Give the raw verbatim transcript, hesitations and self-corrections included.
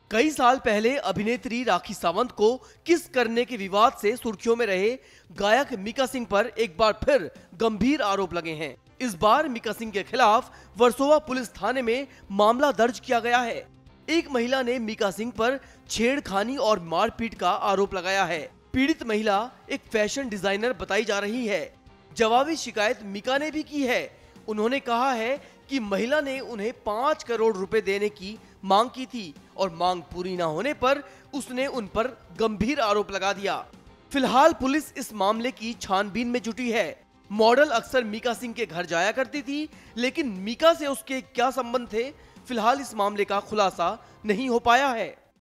कई साल पहले अभिनेत्री राखी सावंत को किस करने के विवाद से सुर्खियों में रहे गायक मीका सिंह पर एक बार फिर गंभीर आरोप लगे हैं। इस बार मीका सिंह के खिलाफ वर्सोवा पुलिस थाने में मामला दर्ज किया गया है। एक महिला ने मीका सिंह पर छेड़खानी और मारपीट का आरोप लगाया है। पीड़ित महिला एक फैशन डिजाइनर बताई जा रही है। जवाबी शिकायत मीका ने भी की है। उन्होंने कहा है कि महिला ने उन्हें पांच करोड़ रुपए देने की मांग की थी और मांग पूरी न होने पर उसने उन पर गंभीर आरोप लगा दिया। फिलहाल पुलिस इस मामले की छानबीन में जुटी है। मॉडल अक्सर मीका सिंह के घर जाया करती थी, लेकिन मीका से उसके क्या संबंध थे, फिलहाल इस मामले का खुलासा नहीं हो पाया है।